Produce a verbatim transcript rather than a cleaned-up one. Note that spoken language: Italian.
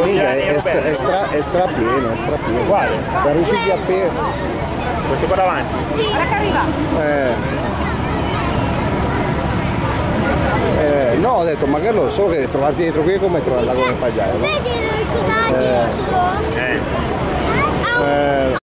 Mica, è, è, stra, è, stra, è strapieno, è strapieno. Quale? Siamo riusciti a pe... Questo qua davanti. Guarda che arriva. Eh. Eh, no, ho detto, magari lo so che trovarti dietro qui è come trovare il lago del Pagliaio. No? Vedi, cosa ha dietro? Eh. Eh.